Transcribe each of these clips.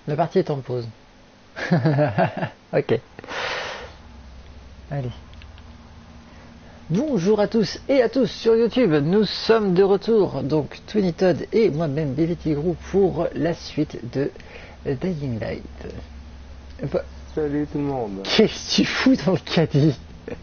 La partie est en pause. Ok. Allez. Bonjour à tous et à tous sur YouTube. Nous sommes de retour, donc Twinny Todd et moi-même BVT Group pour la suite de Dying Light. Salut tout le monde. Qu'est-ce que tu fous dans le caddie?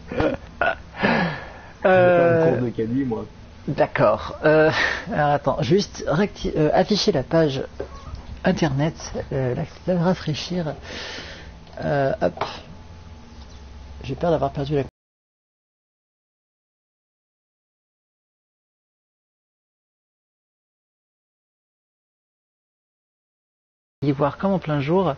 J'ai pas une course de caddie, moi. D'accord. Alors attends, juste afficher la page internet, la rafraîchir. Hop. J'ai peur d'avoir perdu la. Y voir comme en plein jour.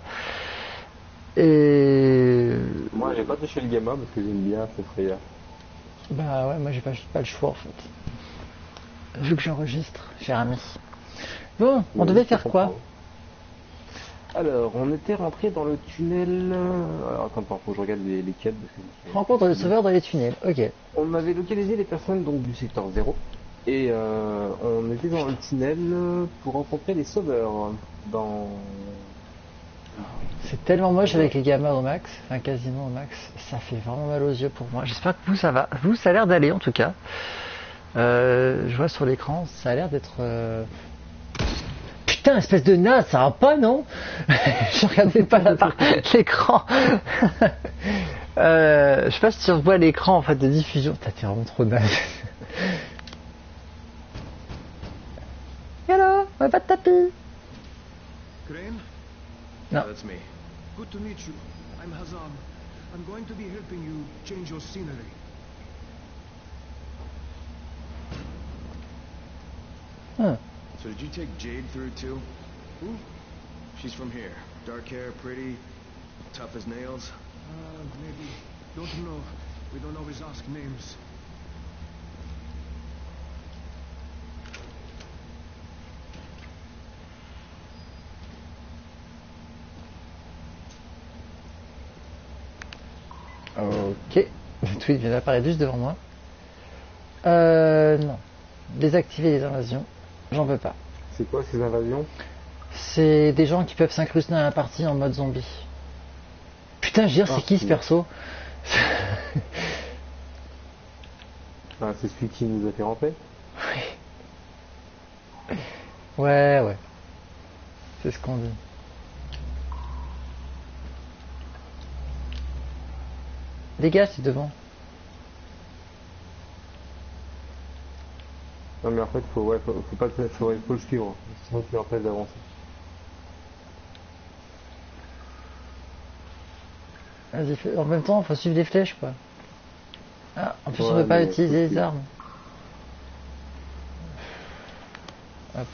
Et. Moi, j'ai pas touché le gamma parce que j'aime bien cette frayeur. Bah ouais, moi j'ai pas le choix en fait. Vu que j'enregistre, cher ami. Bon, on devait faire quoi? Alors, on était rentré dans le tunnel. Alors, attends, faut que je regarde les quêtes. Rencontre de sauveurs dans les tunnels, ok. On avait localisé les personnes donc du secteur 0. Et on était dans le tunnel pour rencontrer les sauveurs. Dans. C'est tellement moche avec les gammas au max, enfin quasiment au max. Ça fait vraiment mal aux yeux pour moi. J'espère que vous ça va. Vous, ça a l'air d'aller en tout cas. Je vois sur l'écran, ça a l'air d'être. Putain, espèce de naze, ça va pas, non? Je regardais pas l'écran. Je sais pas si tu revois l'écran en fait de diffusion. T'es vraiment trop naze. Hello, on va pas de tapis. Crane? No. Yeah, that's me. Good to meet you. I'm Hazan. I'm going to be helping you change your scenery. Huh. So did you take Jade through too? Who? She's from here. Dark hair, pretty, tough as nails. Maybe. Don't know. We don't always ask names. Ok. Le tweet vient d'apparaître juste devant moi. Non. Désactiver les invasions. J'en veux pas. C'est quoi ces invasions? C'est des gens qui peuvent s'incruster dans la partie en mode zombie. Putain, je veux dire, c'est qui ce perso? Ah, c'est celui qui nous a fait rentrer? Ouais. C'est ce qu'on dit. Dégage, c'est devant. Non mais en fait faut pas faut le suivre, sinon tu l'empêches d'avancer. Vas-y, en même temps, faut suivre les flèches quoi. Ah, en plus Ouais, on peut pas mais utiliser les armes. Hop.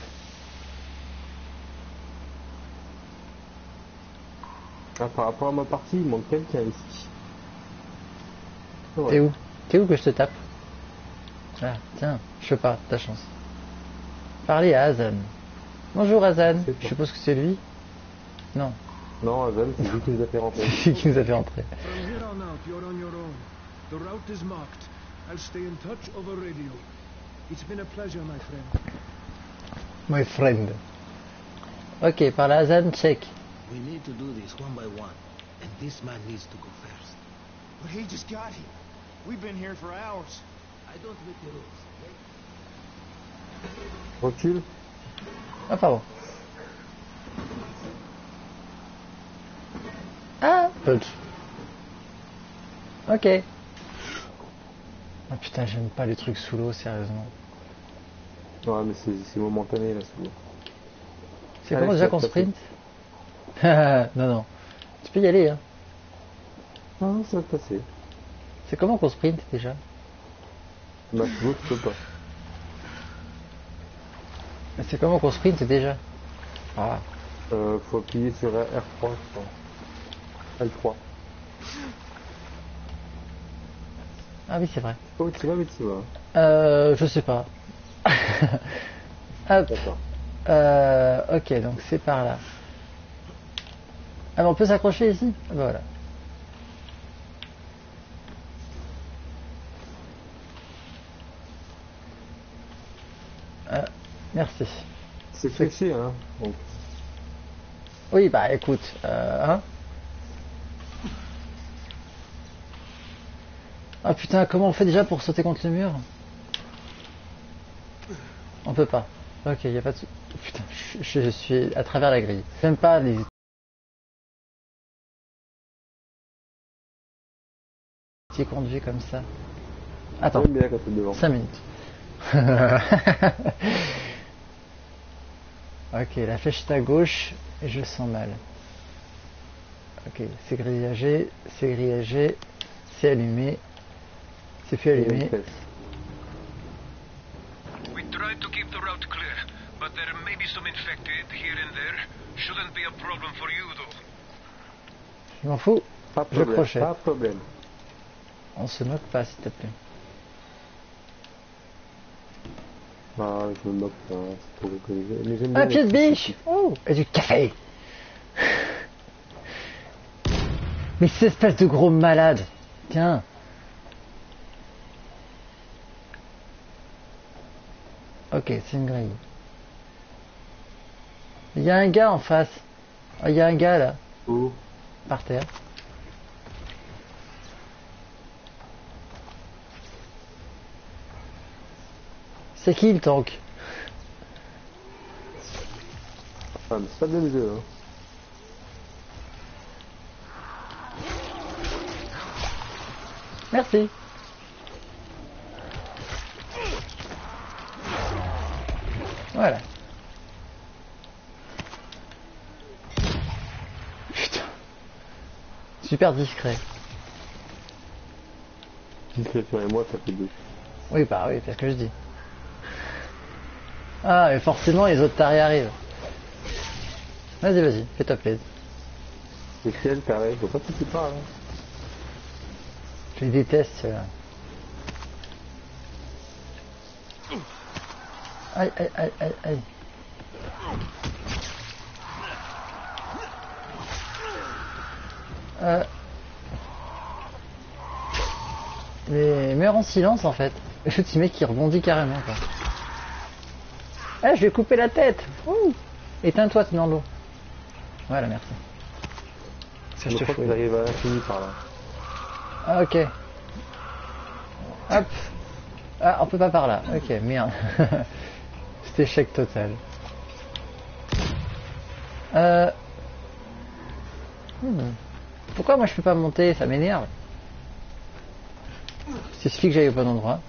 Ah, par rapport à ma partie, il manque quelqu'un ici. Ouais. T'es où? T'es où que je te tape? Ah, tiens, je peux pas, ta chance. Parlez à Hazan. Bonjour Hazan, je suppose que c'est lui? Non. Non, Hazan, c'est lui qui nous a fait rentrer. C'est lui qui nous a fait rentrer. From here on out, you're on your own. The route is marked. I'll stay in touch over radio. It's been a pleasure, my friend. My friend. Ok, par la Hazan, check. We need to do this one by one, and this man needs to go first. But he just got here. We've been here for hours. I don't make the rules, okay? Recule. Ah, pardon. Ah, punch. Ok. Ah putain, j'aime pas les trucs sous l'eau, sérieusement. Ouais, mais c'est momentané là sous l'eau. C'est comment déjà qu'on sprint? Non. Tu peux y aller, hein. Non, ça va passer. C'est comment qu'on sprint déjà? Bah, sous l'eau, tu peux pas. C'est comment qu'on sprint déjà? Ah. Faut appuyer sur R3, je crois. L3. Ah oui, c'est vrai. Oh, tu vas, mais tu vas. Je sais pas. Hop. D'accord. Ok, donc c'est par là. Ah, mais on peut s'accrocher ici? Ah, bah, voilà. Merci. C'est fléché, hein. Donc. Oui, bah écoute, hein. Ah putain, comment on fait déjà pour sauter contre le mur? On peut pas. Ok, y a pas de... Putain, je suis à travers la grille. J'aime pas les... petits conduits comme ça. Attends, J'aime bien quand c'est devant. 5 minutes. Ok, la flèche est à gauche et je sens mal. Ok, c'est grillagé, c'est allumé, c'est plus allumé. We tried to keep the route clear, but there may be some infected here and there. Shouldn't be a problem for you, though. Je m'en fous, Pas de je problème, crochette. pas de problème. On se moque pas s'il te plaît. Ah, je me moque pas, c'est pour rigoler. Mais j'aime bien Un pied de les- biche. Oh, et du café. Mais cette espèce de gros malade. Tiens. Ok, c'est une grille. Il y a un gars en face. Ah, il y a un gars là, Oh, par terre. C'est qui le tank? ah, mais c'est pas le même jeu, hein. Merci. Voilà. Putain. Super discret. Discrétion et moi, ça fait deux. Oui, bah oui, c'est ce que je dis. Ah, et forcément, les autres tarés arrivent. Vas-y, vas-y, fais-toi plaisir. Les ciels, pareil, je vois pas ce que tu parles, hein. Je les déteste, ceux-là. Aïe, aïe, aïe, aïe, aïe. Mais meurs en silence, en fait. Le petit mec qui rebondit carrément, quoi. Ah, je vais couper la tête. Ouh. Éteins-toi, tu es dans l'eau. Voilà, merci. Ça, Je crois que j'arrive à l'infini par là. Ah, ok. Hop. Ah, on peut pas par là. Ok, merde. Cet échec total. Pourquoi moi je peux pas monter? Ça m'énerve. Il suffit que j'aille au bon endroit.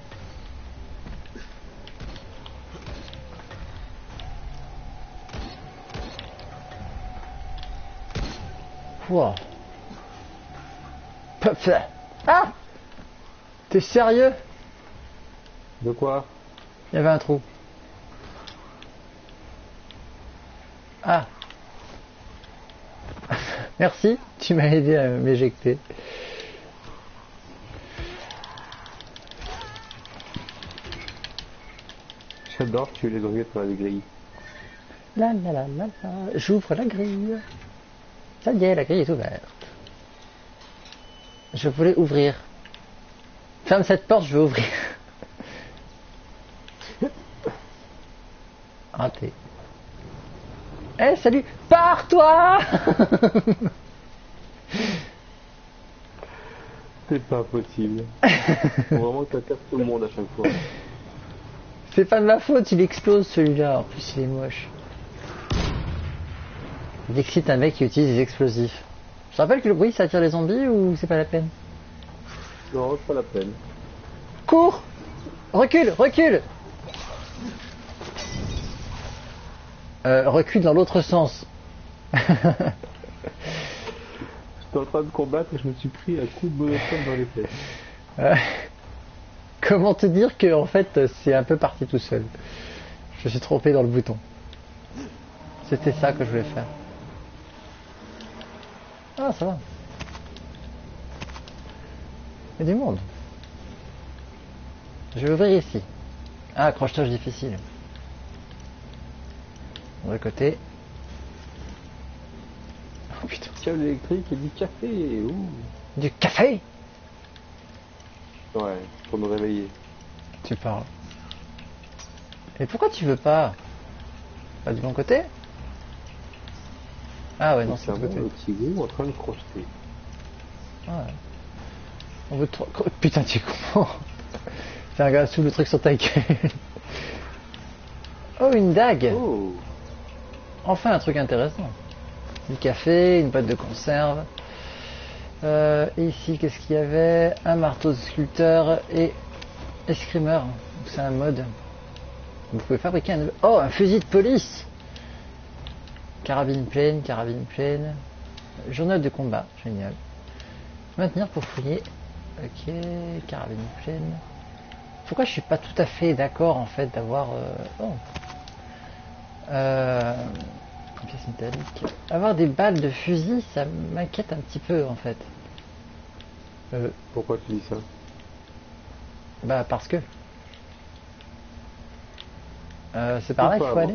Wow. Ah! T'es sérieux? De quoi? Il y avait un trou. Ah. Merci, tu m'as aidé à m'éjecter. J'adore tuer les oreillettes dans la grille. La la la la la. J'ouvre la grille. Ça y est, la grille est ouverte. Je voulais ouvrir. Ferme cette porte, je veux ouvrir. Raté. Eh, salut! Pars-toi! C'est pas possible. Faut vraiment que ça casse tout le monde à chaque fois. C'est pas de ma faute, il explose celui-là. En plus, il est moche. Il excite un mec qui utilise des explosifs. Je te rappelle que le bruit, ça attire les zombies ou c'est pas la peine? Non, c'est pas la peine. Cours! Recule, recule! Recule dans l'autre sens. J'étais en train de combattre et je me suis pris un coup de monofone dans les fesses. Comment te dire que en fait c'est un peu parti tout seul. Je suis trompé dans le bouton. C'était ça que je voulais faire. Ah, ça va. Il y a du monde. Je vais ouvrir ici. Ah, accrochetage difficile. De l'autre côté. Oh putain. Câble électrique et du café. Ouh. Du café? Ouais, pour me réveiller. Tu parles. Et pourquoi tu veux pas? Pas du bon côté? Ah ouais, non, Donc, c'est c'est un de côté. petit goût en train de crocheter. Ouais. On veut trop... Putain, tu es con. C'est un gars sous le truc sur ta gueule. Oh, une dague. Oh, Enfin, un truc intéressant. Du café, une boîte de conserve. Et ici, qu'est-ce qu'il y avait? Un marteau de sculpteur et escrimeur. Donc, c'est un mode. Vous pouvez fabriquer un... Oh, un fusil de police. Carabine pleine. Journal de combat, génial. Maintenir pour fouiller. Ok, carabine pleine. Pourquoi je suis pas tout à fait d'accord en fait d'avoir... Oh. Pièce métallique. Avoir des balles de fusil, ça m'inquiète un petit peu en fait. pourquoi tu dis ça? Bah parce que... c'est par là qu'il faut aller.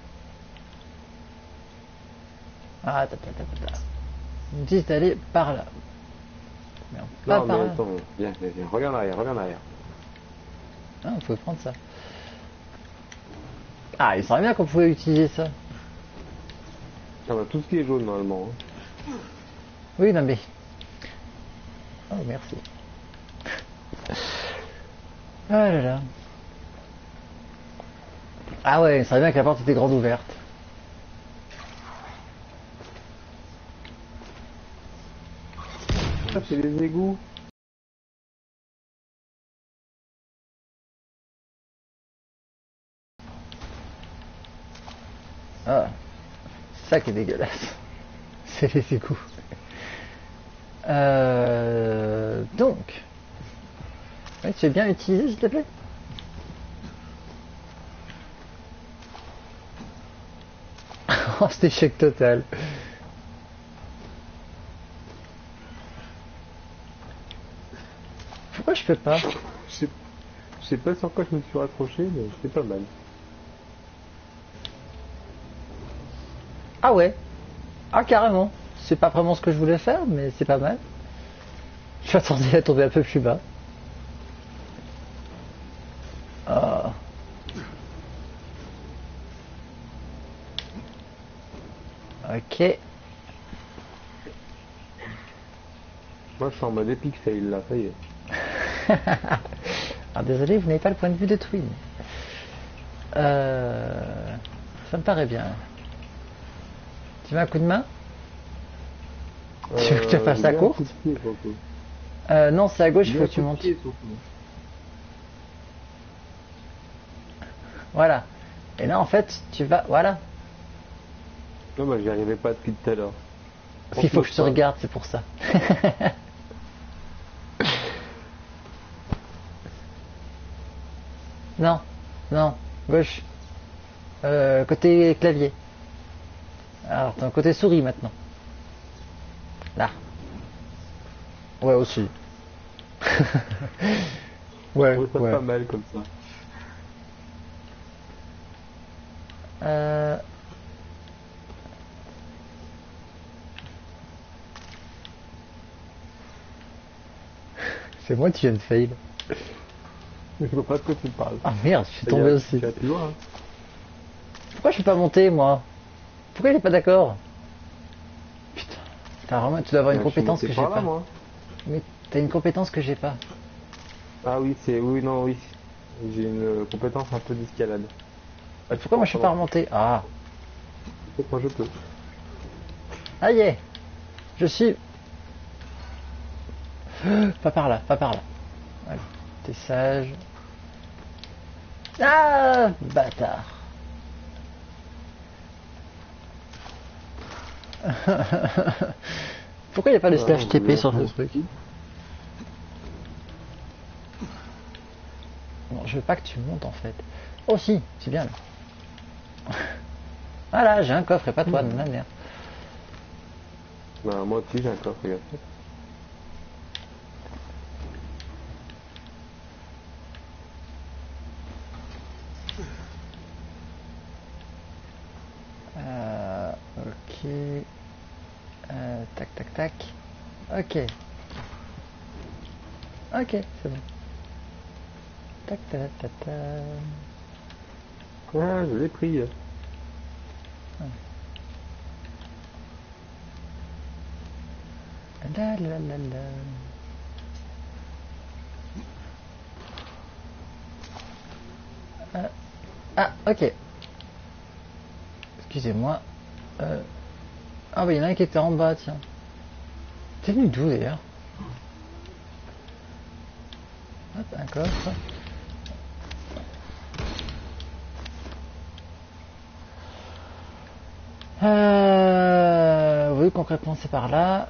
Ah, ils me disent d'aller par là. Mais pas Non, par mais là. attends, viens, regarde en arrière. Ah, on pouvait prendre ça. Ah, il serait bien qu'on pouvait utiliser ça. Ah bah, tout ce qui est jaune normalement. Hein. Oui, non mais... Oh, merci. Ah là là. Ah ouais, il serait bien que la porte était grande ouverte. Ça, c'est les égouts. Ah, c'est ça qui est dégueulasse. C'est les égouts. Donc, ouais, tu veux bien utiliser s'il te plaît? Oh, cet échec total. Pourquoi je peux pas? Je sais pas sur quoi je me suis raccroché, mais c'est pas mal. Ah ouais. Ah carrément. C'est pas vraiment ce que je voulais faire, mais c'est pas mal. Je m'attendais à tomber un peu plus bas. Ah. Ok. Moi, je suis en mode epic fail là, ça y est. Alors désolé, vous n'avez pas le point de vue de Twin. Ça me paraît bien. Tu veux un coup de main? Tu veux que je te fasse j'ai la bien un course? coup de pied, surtout. Non, c'est à gauche, il J'ai faut un que tu coup de montes. pied, surtout. Voilà. Et là, en fait, tu vas... Voilà. Non, bah, j'y arrivais pas depuis tout à l'heure. Il faut que je te regarde, c'est pour ça. Non, non, gauche. Côté clavier. Alors, t'es un côté souris maintenant. Là. Ouais, aussi. Je ouais, trouve ça ouais. pas mal comme ça. C'est moi qui viens de fail. Je vois pas de quoi tu parles. Ah merde, je suis tombé aussi. Tu as plus loin, hein. Pourquoi je peux pas monter, moi? Pourquoi il est pas d'accord? Putain. Vraiment, tu dois avoir une compétence que j'ai par là, pas. moi. Mais t'as une compétence que j'ai pas. Ah oui, c'est... Oui, non, oui. J'ai une compétence un peu d'escalade. Ah, Pourquoi moi je peux pas remonter? Ah. Moi, je peux. Ah yeah. Je suis... Pas par là, pas par là. Voilà. T'es sage. Ah, bâtard. Pourquoi il n'y a pas de slash TP sur ce truc? Non, je veux pas que tu montes en fait. Oh si, c'est bien. Voilà, j'ai un coffre et pas toi, ma merde. Bah, moi aussi, j'ai un coffre, regarde. Ok. Tac, tac, tac. Ok. Ok, c'est bon. Tac, tac, tac, tac. Ah, je l'ai pris. La la la la. Ah, ok. Excusez-moi. Ah bah il y en a un qui était en bas, tiens. T'es venu d'où d'ailleurs? Hop, un coffre. Oui, concrètement c'est par là.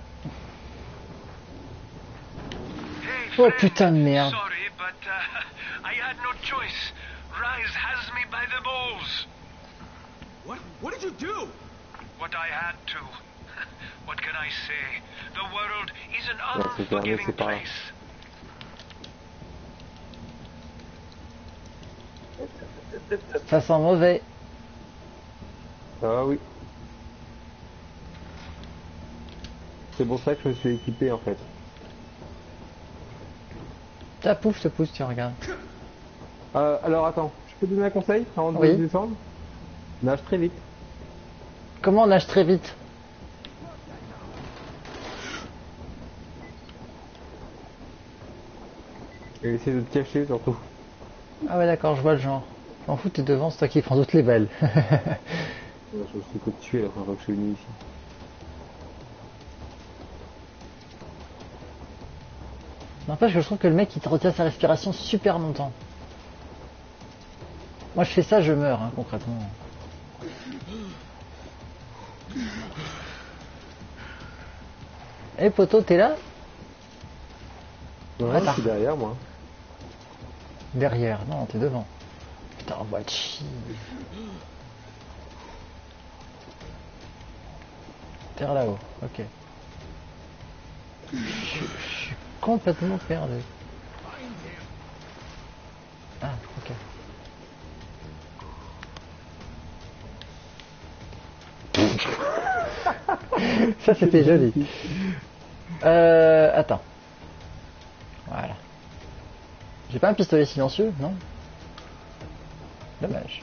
Oh putain de merde. Sorry, but I had no choice. Rise has me by the balls. What? What did you do? What I had to. What can I say? The world is an Ouais, c'est fermé, unforgiving c'est par là. place. Ça sent mauvais. Ah oui. C'est pour ça que je me suis équipé en fait. Ta pouf te pousse, tu regardes. Alors attends, je peux te donner un conseil avant de Oui. descendre? Nage très vite. Comment on nage très vite? Et essaie de te cacher surtout. Ah ouais d'accord, je vois le genre. Je m'en fous, t'es devant, c'est toi qui prends toutes les balles. Je me suis fait tuer la première fois que je suis venu ici. N'empêche que je trouve que le mec il te retient sa respiration super longtemps. Moi je fais ça, je meurs hein, concrètement. Eh poto, t'es là? Ouais, Attends. je suis derrière moi. Derrière, non, t'es devant. Putain, on va te chier. Terre là-haut, ok. Je suis complètement perdu. Ah, ok. Ça c'était joli. Attends. Voilà. J'ai pas un pistolet silencieux, non? Dommage.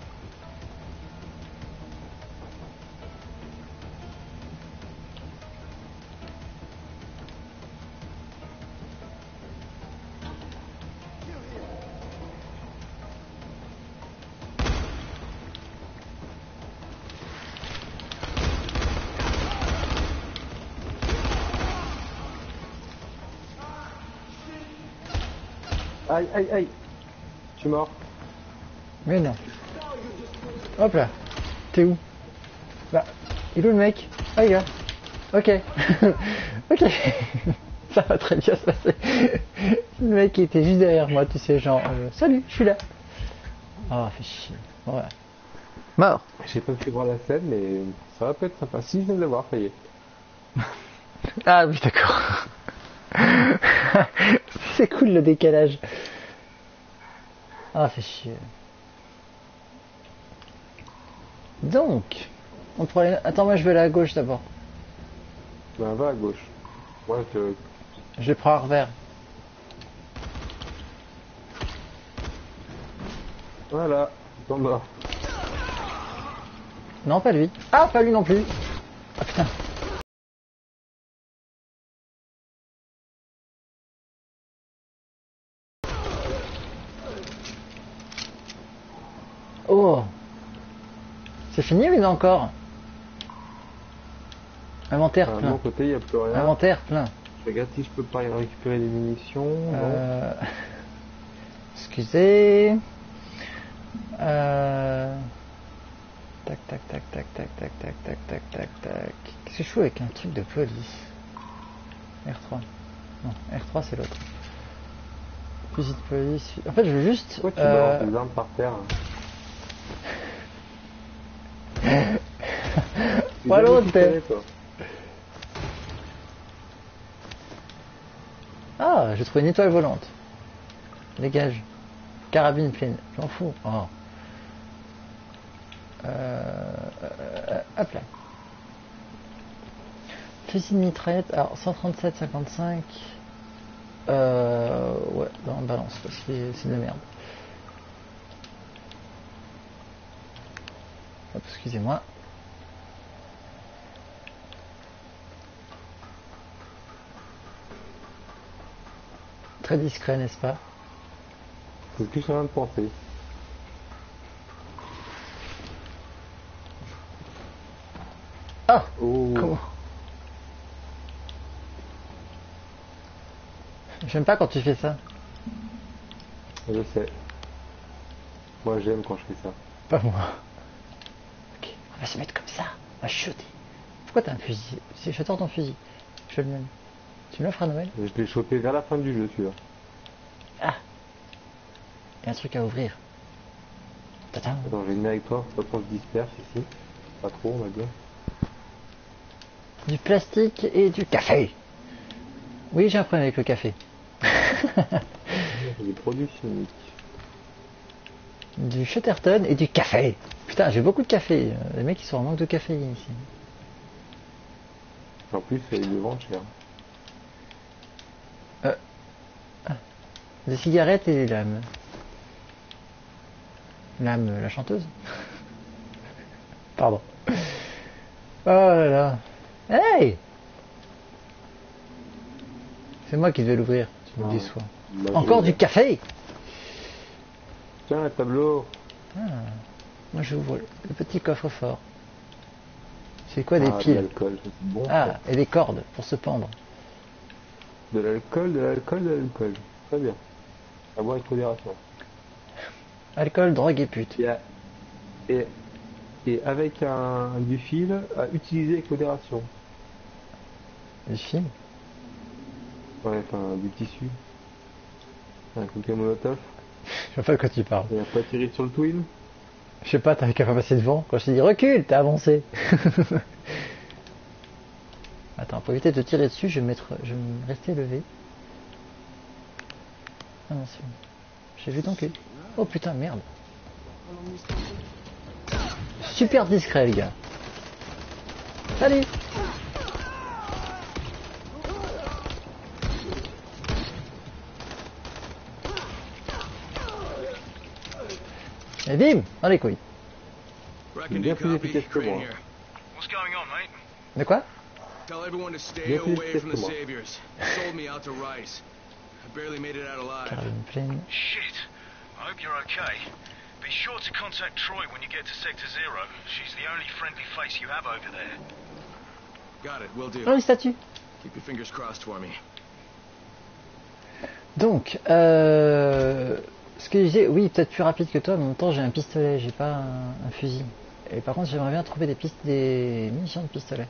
Aïe aïe aïe. Je suis mort. Mais non. Hop là. T'es où? Bah, il est où le mec? Ah il est là. Ok. Ok. Ça va très bien se passer. Le mec était juste derrière moi, tu sais, genre, salut, je suis là. Ah, fait chier. Voilà. Mort. J'ai pas pu voir la scène mais ça va pas être sympa. Si je viens de le voir, ça y est. Ah oui, d'accord. C'est cool le décalage. Ah, fait chier. Donc, on pourrait... Attends, moi je vais aller à gauche d'abord. Ben va à gauche. Moi je... Je vais prendre à revers. Voilà. T'en mort. Non, pas lui. Ah, pas lui non plus. Ah putain. Oh. C'est fini ou il y en a encore? Inventaire De mon plein. côté, il n'y a plus rien. Inventaire plein. Je regarde si je peux pas y récupérer des munitions. Non. Excusez. Tac tac tac tac tac tac tac tac tac tac tac. Qu'est-ce que je fous avec un truc de police? R3. Non, R3 c'est l'autre. Fusil de police. En fait je veux juste. Pourquoi tu balances des armes par terre? Pas l'autre. Ah, j'ai trouvé une étoile volante. Dégage. Carabine pleine. Je m'en fous. Oh. Hop là. Fusil de mitraillette. Alors 137, 55. Ouais, non, balance parce que c'est de la merde. Hop, excusez-moi. Très discret, n'est-ce pas? C'est ce que je suis en train de penser. Ah! Oh. Comment? J'aime pas quand tu fais ça. Je sais. Moi j'aime quand je fais ça. Pas moi. Ok, on va se mettre comme ça. On va shooter. Pourquoi t'as un fusil? Si j'adore ton fusil. Je le même. Tu me l'offres à Noël? Je l'ai chopé vers la fin du jeu celui-là. Ah! Il y a un truc à ouvrir. Tata. Attends, je vais venir avec toi, pas qu'on se disperse ici. Pas trop, on va dire. Du plastique et du café. Oui, j'ai un problème avec le café. Des produits chimiques. Du Shutterton et du café. Putain, j'ai beaucoup de café. Les mecs, ils sont en manque de caféine ici. En plus, ils le vendent cher. Des cigarettes et des lames. Lame, la chanteuse. Pardon. Oh là là. Hey! C'est moi qui devais l'ouvrir, tu me déçois. Bah, Encore du café! Tiens, un tableau. Ah, moi j'ouvre le petit coffre-fort. C'est quoi des De piles? l'alcool, c'est bon. Ah, et des cordes pour se pendre. De l'alcool, de l'alcool, de l'alcool. Très bien. À boire avec modération. Alcool, drogue et pute. Et avec du fil à utiliser avec modération. Du film? Ouais, enfin du tissu. Un cocktail molotov. Je sais pas de quoi tu parles. Et pas tirer sur le twin. Je sais pas, t'avais qu'à pas passer devant. Quand je t'ai dit recule, t'as avancé. Attends, pour éviter de te tirer dessus, je vais me rester levé. Ah non, c'est bon. J'ai vu ton cul. Oh putain, merde. Super discret, les gars. Salut. Et bim, dans les couilles. Reckon Bien you plus copy. efficace que Crane moi. here. What's going on, mate? De quoi? Tell everyone to stay Bien plus away efficace from que the moi. saviors. Sold me out to Rice. I barely made it out alive. Caroline pleine. Shit. I hope you're okay. Be sure to contact Troy when you get to Sector Zero. She's the only friendly face you have over there. Got it, will do. Oh, les statues. Keep your fingers crossed for me. Donc, ce que je disais, oui, peut-être plus rapide que toi, mais en même temps, j'ai un pistolet, j'ai pas un fusil. Et par contre, j'aimerais bien trouver des munitions de pistolet.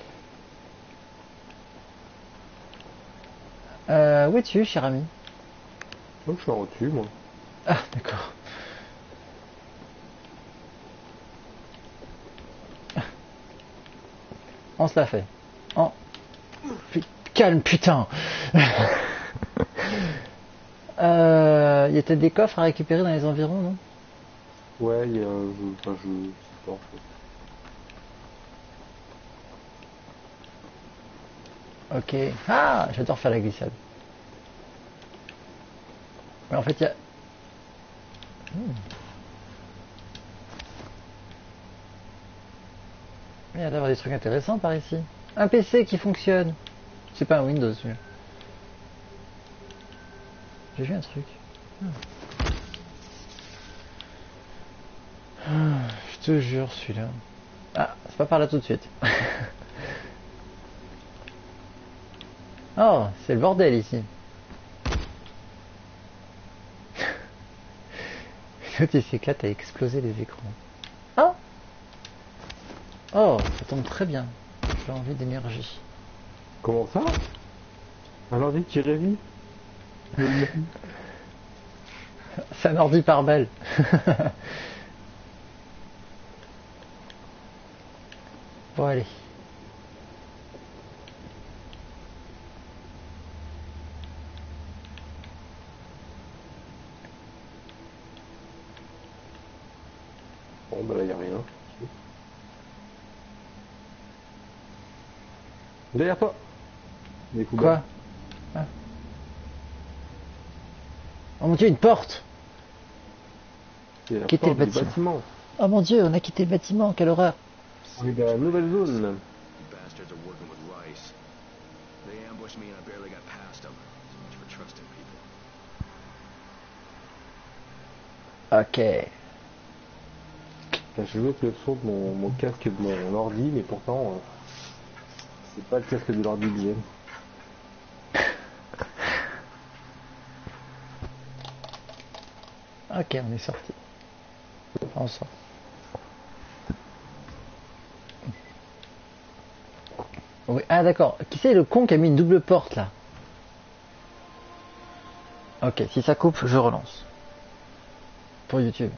Où es-tu, cher ami? Donc je suis en dessus, moi. Ah, d'accord. On se la fait. En... Calme, putain. Il y a peut-être des coffres à récupérer dans les environs, non? Ouais, il y a je sais pas en fait. Ok. Ah, j'adore faire la glissade. Mais en fait, il y a... Il y a d'avoir des trucs intéressants par ici. Un PC qui fonctionne. C'est pas un Windows, celui-là. J'ai vu un truc. Je te jure, celui-là. Ah, c'est pas par là tout de suite. Oh, c'est le bordel ici. L'autre il s'éclate à exploser les écrans. Oh, oh, ça tombe très bien. J'ai envie d'énergie. Comment ça? Alors dit tirer vie. C'est un ordi par balle. Bon, allez. Bon bah là y a rien. Derrière toi. Des coups Quoi? Ah. Oh mon dieu, une porte! bas. Et la Quitter le porte du bâtiment. Oh mon dieu, on a quitté le bâtiment, quelle horreur! On est dans la nouvelle zone. You bastards are working with Rice. They ambushed me and I barely got past them. much for trusting people. Ok. Enfin, je veux que le son de mon casque de mon ordi, mais pourtant, c'est pas le casque de l'ordi que j'ai. Ok, on est sorti. Enfin, on sort. Oui. Ah d'accord. Qui c'est le con qui a mis une double porte là? Ok, si ça coupe, je relance. Pour YouTube.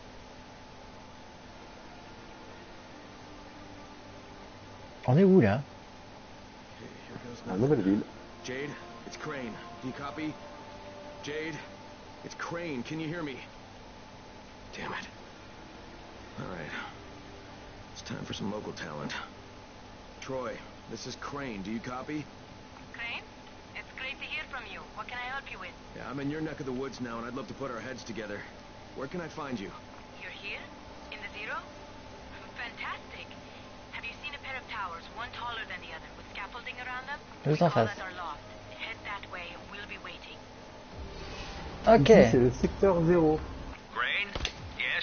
On est où là? Okay, here goes La nothing. nouvelle ville. Jade, it's Crane. Do you copy? Jade, it's Crane. Can you hear me? Damn it. All right. It's time for some local talent. Troy, this is Crane. Do you copy? Crane? It's great to hear from you. What can I help you with? Yeah, I'm in your neck of the woods now, and I'd love to put our heads together. Where can I find you? You're here? In the Zero? Fantastic. Have you seen a pair of towers, one taller than the other, with scaffolding around them? Juste We en call face. that our loft. Head that way and we'll be waiting. Ok. Ici, c'est le secteur 0. Crane? Yes?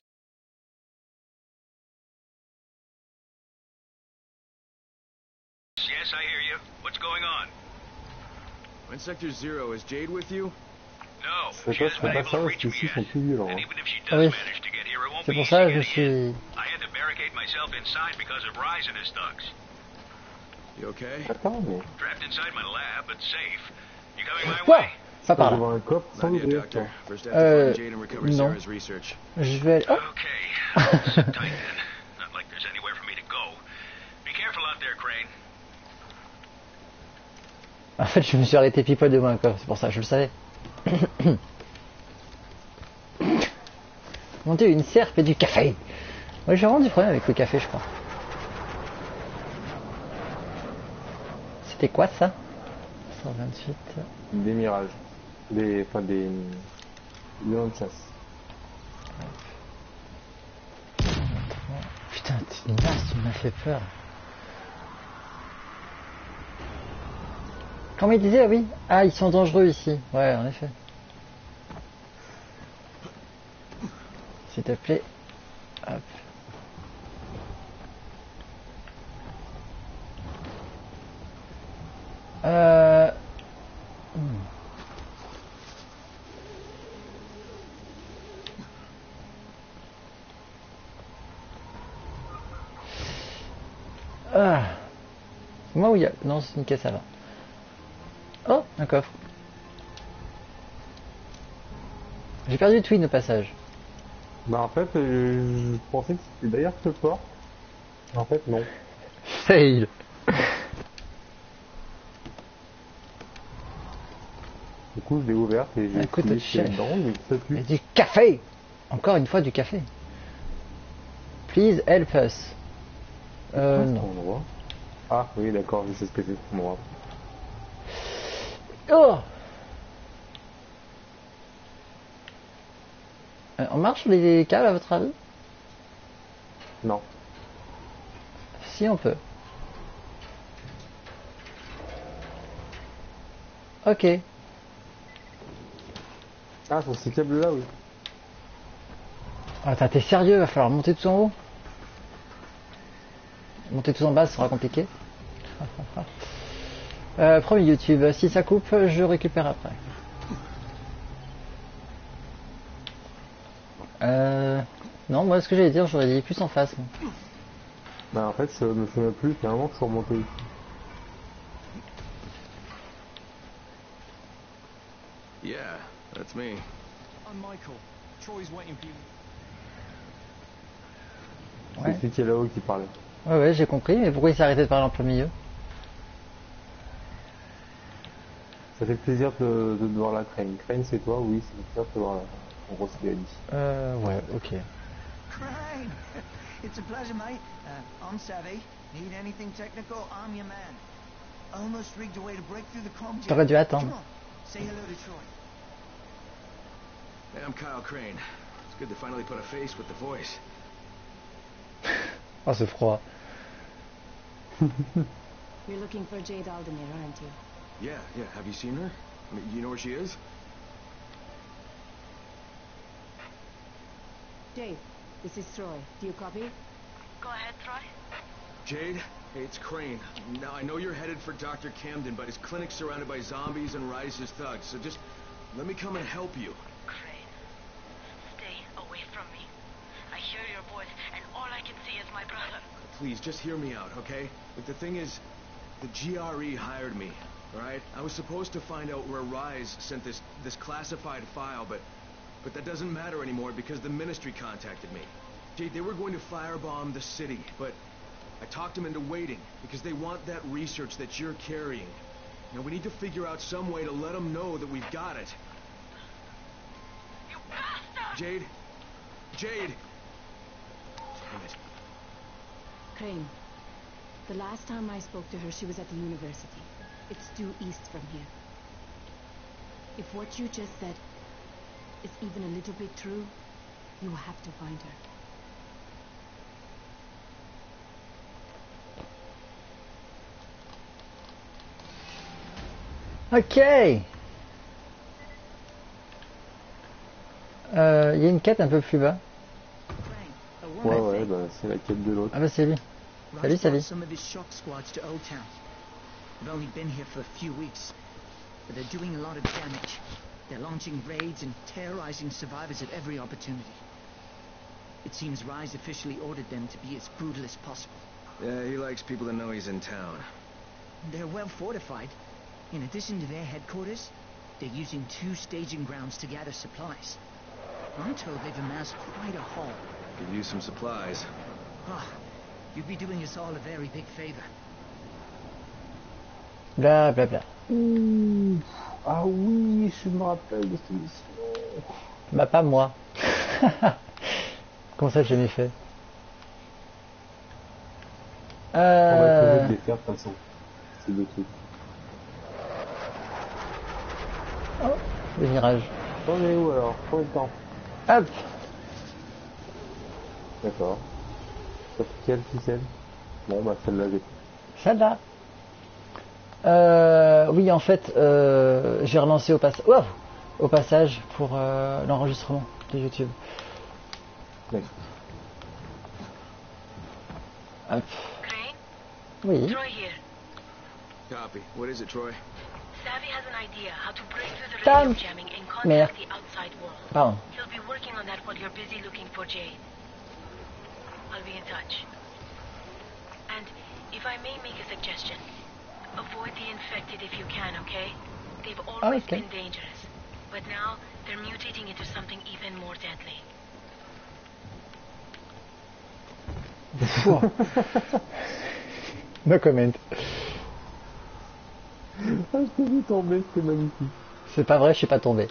Yes, I hear you. What's going on? I'm in Sector 0. Is Jade with you? No, Je she sais hasn't pas been able ça to parce reach me qu'ici, ils yet. sont plus violents. And Hein. even if she Ah does oui. manage to get here, it won't C'est be pour easy ça que je me getting in. suis... I had to barricade myself inside because of Rise and his thugs. You okay? Attends, mais Trapped inside my lab, but safe. You coming my Quoi? way? Pas par je là. vois un coffre sans Not yet, ouvrir. Doctor. Attends. First, I have to find Jade and recover non. Sarah's research. Je vais aller... Oh. Okay. Sit tight then. Not like there's anywhere for me to go. Be careful out there, Crane. En fait, je me suis arrêté pile poil devant un coffre, c'est pour ça, je le savais. Mon dieu, une serpe et du café. Ouais, j'ai vraiment du problème avec le café, je crois. C'était quoi ça? 128. Des mirages. Des lions de chasse. Putain, t'es naze, tu m'as fait peur. Comment il disait, oui? Ah, ils sont dangereux ici. Ouais, en effet. S'il te plaît. Hop. Ah. Moi où il y a... Non, c'est une caisse, ça va. Oh, un coffre. J'ai perdu Twin au passage. Bah en fait, je pensais que c'était derrière ce port. En fait, non. Fail. Du coup, je l'ai ouverte et j'ai Un coup de essayé chef. dedans, mais ça pue. Et du café. Encore une fois du café. Please help us. Cet Non. endroit. Ah oui, d'accord, je sais ce que c'est cet endroit. Oh. On marche sur les câbles à votre avis? Non. Si on peut. Ok. Ah, sur ces câbles-là, oui. Attends, t'es sérieux? Va falloir monter tout en haut? Monter tout en bas, ce sera compliqué. Premier YouTube, si ça coupe, je récupère après. Non, moi ce que j'allais dire, j'aurais dit plus en face. Moi. Bah en fait, ça me souviens plus, finalement, que je suis remonté ici. Yeah, that's me. I'm Michael. Troy's waiting for you. Ouais. C'est celui qui est là-haut qui parlait. Ouais, j'ai compris, mais pourquoi il s'est arrêté de parler en plein milieu? Ça fait plaisir de te voir la Crane. Crane, c'est toi? Oui, ça fait plaisir de te voir là. En gros, c'est ce qu'il a dit. Ouais, ok. Crane! It's a pleasure, mate. I'm savvy. Need anything technical, I'm your man. Almost rigged a way to break through the comm. T'aurais dû attendre. Come on, say hello to Troy. Hey, I'm Kyle Crane. It's good to finally put a face with the voice. Oh, c'est froid. You're looking for Jade Aldemir, aren't you? Yeah, have you seen her? I mean, you know where she is? Dave, this is Troy. Do you copy? Go ahead, Troy. Jade, hey, it's Crane. Now, I know you're headed for Dr. Camden, but his clinic's surrounded by zombies and Rise's thugs, so just let me come and help you. Crane, stay away from me. I hear your voice, and all I can see is my brother. Please, just hear me out, okay? But the thing is, the GRE hired me, alright? I was supposed to find out where Rise sent this classified file, but that doesn't matter anymore because the Ministry contacted me. Jade, they were going to firebomb the city, but I talked them into waiting because they want that research that you're carrying. Now, we need to figure out some way to let them know that we've got it. You bastard! Jade? Jade! Damn it. Crane, the last time I spoke to her, she was at the university. It's due east from here. If what you just said is even a little bit true, you have to find her. Ok. Il y a une quête un peu plus bas. Ouais, bah c'est la quête de l'autre. Ah bah c'est lui. Salut, salut. Some of his shock squads to Old Town. They've only been here for a few weeks, but they're doing a lot of damage. They're launching raids and terrorizing survivors at every opportunity. It seems Rise officially ordered them to be as brutal as possible. Yeah, he likes people to know he's in town. They're well fortified. In addition to their headquarters, they're using 2 staging grounds to gather supplies. I'm told they've amassed quite a haul. Could use some supplies. Ah, you'd be doing us all a very big favor. Bla bla bla. Ah oui, je me rappelle de cette mission. Bah pas moi. Comment ça j'ai jamais fait? On va toujours les faire de toute façon. C'est deux trucs. Oh, le virage. On est où alors? Combien de temps? Hop. D'accord. Ça fait quelle ficelle? Bon bah celle-là j'ai. Celle-là. Oui, en fait, j'ai relancé au passage pour l'enregistrement de YouTube. D'accord. Hop. Crane? Oui. Troy here. Copy. What is it, Troy? Savvy has an idea how to break through the Damn. radio jamming and Merde. contact the outside world. Pardon. He'll be working on that while you're busy looking for Jade. I'll be in touch. And if I may make a suggestion, avoid the infected if you can, okay? They've always Okay. been dangerous, but now they're mutating into something even more deadly. No comment. Ah, je t'ai vu tomber, c'était magnifique. C'est pas vrai, je suis pas tombé.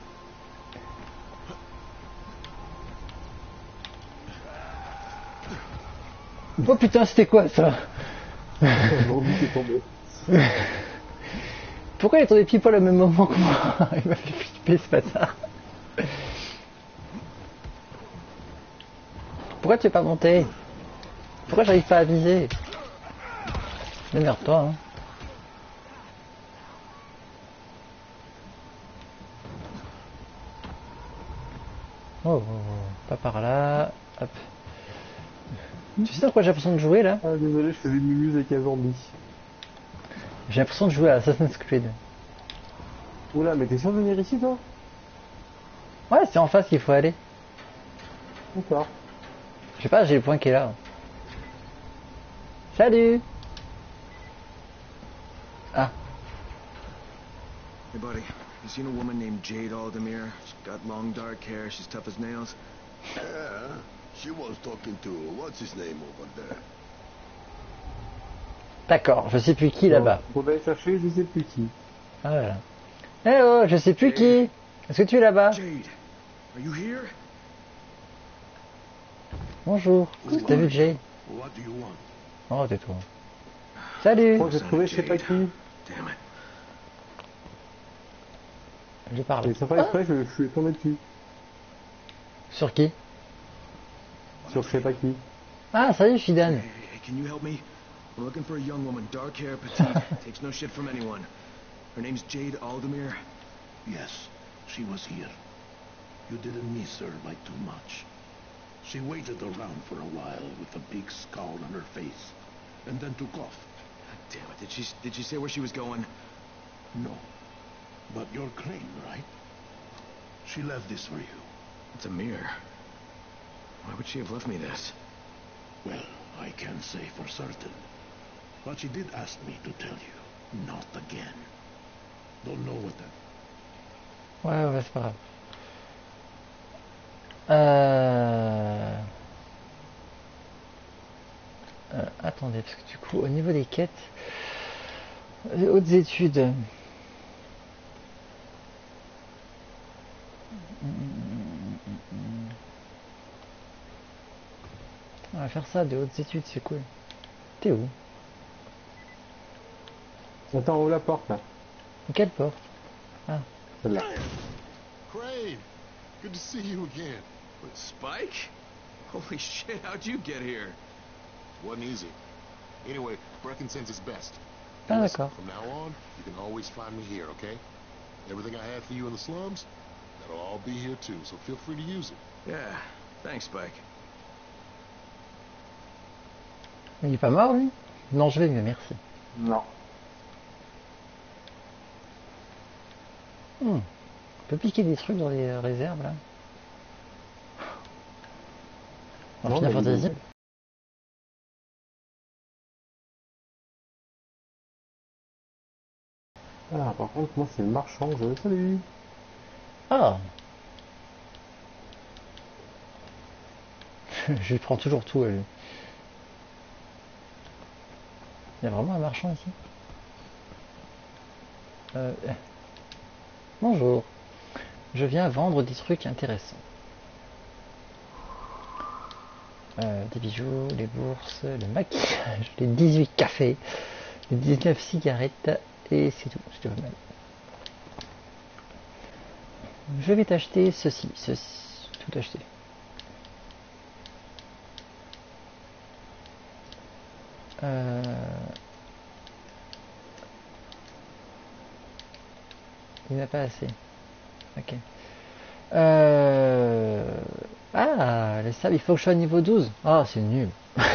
Oh putain, c'était quoi ça? Aujourd'hui, t'es tombé. Pourquoi il est tombé pile poil au même moment que moi? Il m'a fait flipper ce bâtard. Pourquoi tu es pas monté? Pourquoi j'arrive pas à viser? Démerde-toi, hein. Oh, pas par là. Hop. Tu sais dans quoi j'ai l'impression de jouer là? Ah désolé, je faisais une mumuse avec un zombie. J'ai l'impression de jouer à Assassin's Creed. Oula, mais t'es sûr de venir ici toi? Ouais, c'est en face qu'il faut aller. D'accord. Je sais pas, j'ai le point qui est là. Salut! Ah, Hey, buddy. You seen a woman named Jade Aldemir? She's got long dark hair. She's tough as nails. Yeah, she was talking to what's his name over there. d'accord, je sais plus qui là-bas. Faut aller chercher, je sais plus qui. Ah voilà. Eh oh, je sais plus qui. Est-ce que tu es là-bas? Jade, are you here? Bonjour. Est-ce que t'as vu Jay? What do you want? Oh, tais-toi. Salut! Moi j'ai trouvé je sais pas qui. Damn it. Je parle. Et sans faire exprès, je suis tombé dessus. Sur qui? Sur je sais pas qui. Ah, salut, Fidan. Hey, can you help me? I'm looking for a young woman, dark hair, petite, takes no shit from anyone. Her name's Jade Aldemir. Yes, she was here. You didn't miss her by too much. She waited around for a while with a big scowl on her face, and then took off. God damn it, did she say where she was going? No. But you're Crane, right? She left this for you. It's a mirror. Why would she have left me this? Well, I can't say for certain. But she did ask me to tell you, not again. Don't know what that... Ouais, c'est pas grave. Attendez, parce que du coup, au niveau des quêtes, hautes études. On va faire ça, des hautes études, c'est cool. T'es où? Attends, ouvre la porte là. Quelle porte? Ah. Celle-là. Crane, good to see you again. With Spike? Holy shit, how'd you get here? Wasn't easy. Anyway, Brecken sends his best. Ah, And listen, d'accord. from now on, you can always find me here, okay? Everything I had for you in the slums, that'll all be here too, so feel free to use it. Yeah, thanks, Spike. Il est pas mort, lui? Non, je vais mieux, merci. Non. On peut piquer des trucs dans les réserves, là. En Final Fantasy. Ah, par contre, moi, c'est le marchand. Salut. Ah. Je prends toujours tout, lui. Il y a vraiment un marchand ici. Bonjour. Je viens vendre des trucs intéressants. Des bijoux, les bourses, le maquillage, les 18 cafés, les 19 cigarettes, et c'est tout. C'est tout. Je vais t'acheter ceci, tout acheter. Il n'y en a pas assez. Ok. Ah, les sables, il faut que je sois niveau 12. Ah, c'est nul.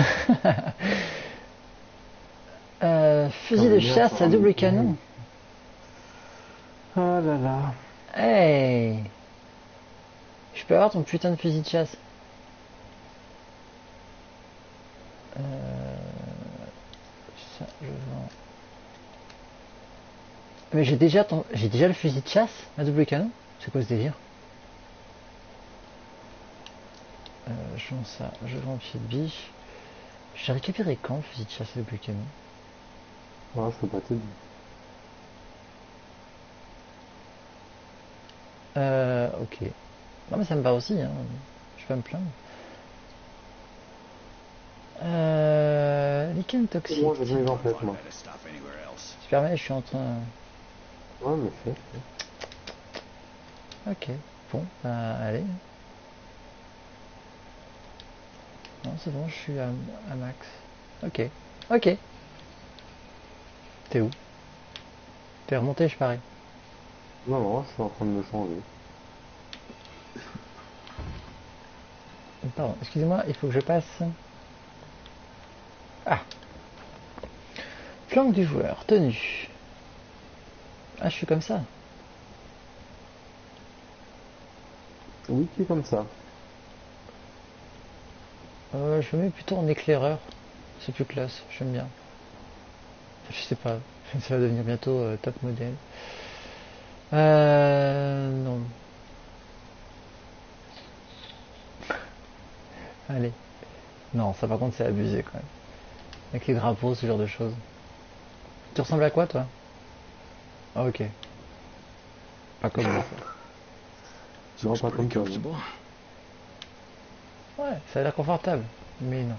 Fusil de chasse à double canon. Ah là là. Hey, je peux avoir ton putain de fusil de chasse. Ça, je vends. Mais j'ai déjà le fusil de chasse à double canon. C'est quoi ce délire? Je vends ça, je vends pied de biche. J'ai récupéré quand le fusil de chasse à double canon? Ouais, je peux pas te dire. Ok. Non mais ça me va aussi, hein. Je peux me plaindre. Lichen toxique. Moi, j'ai mes emplettes, moi. Tu permets, je suis en train... Ouais, mais fais. Ok. Bon, bah, allez. Non, c'est bon, je suis à max. Ok. Ok. T'es où? T'es remonté, je parie. Non, non, je suis en train de me changer. Pardon, excusez-moi, il faut que je passe. Ah. Flanque du joueur, tenue. Ah, je suis comme ça. Oui, tu es comme ça. Je mets plutôt en éclaireur. C'est plus classe, j'aime bien. Je sais pas, ça va devenir bientôt top modèle. Non. Allez. Non, ça par contre c'est abusé quand même. Avec les drapeaux, ce genre de choses. Tu ressembles à quoi toi? Ah ok. Pas comme moi. Non, pas comme toi. Ouais, ça a l'air confortable. Mais non.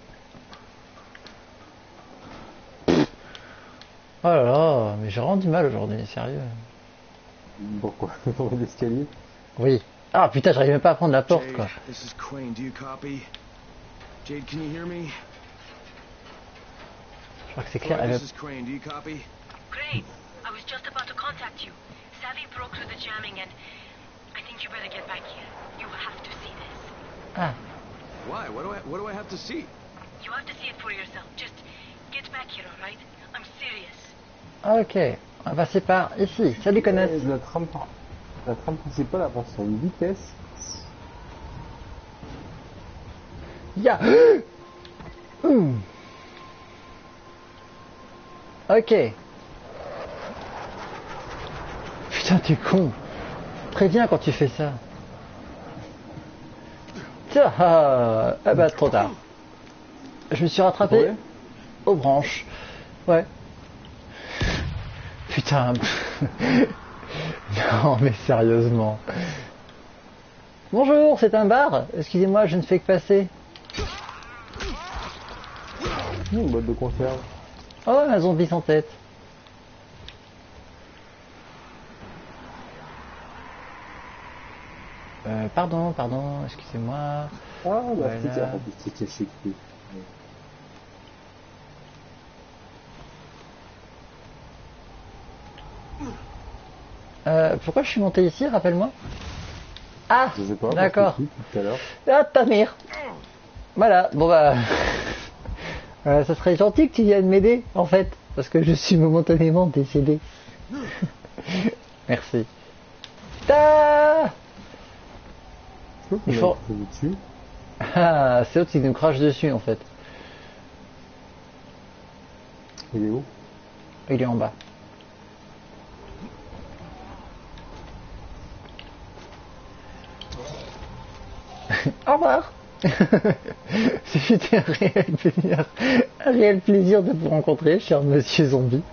Oh là là, mais j'ai vraiment du mal aujourd'hui, sérieux. Pourquoi? Dans l'escalier? Oui. Ah putain, j'arrive même pas à prendre la porte quoi. This is Crane, do you copy? Jade, can you hear me? Je crois que c'est clair. This is Crane, do you copy? Crane, I was just about to contact you. Savvy broke through the jamming and I think you better get back here. You have to see this. Ah, Why? What do I have to see? You have to see it for yourself. Just get back here, all right? I'm serious. ok. On va passer par ici. Salut, connasse. La trame principale avance sur une vitesse. Ya. Ok. Putain, t'es con. Préviens quand tu fais ça. Tiens, ah bah trop tard. Je me suis rattrapé aux branches. Ouais. Putain. Non mais sérieusement. Bonjour, c'est un bar. Excusez-moi, je ne fais que passer. Une boîte de conserve. Oh, un zombie sans tête. Pardon, excusez-moi. Ah, Voilà. c'est caché. Pourquoi je suis monté ici, rappelle-moi? Ah, Je sais pas. d'accord. Tout à l'heure. Ah, ta mère. Voilà, bon bah... ça serait gentil que tu viennes m'aider, en fait, parce que je suis momentanément décédé. Merci. Ta Il faut... dessus. Ah, c'est l'autre qui nous crache dessus, en fait. Il est où? Il est en bas. Au revoir. C'était un réel plaisir de vous rencontrer, cher monsieur zombie.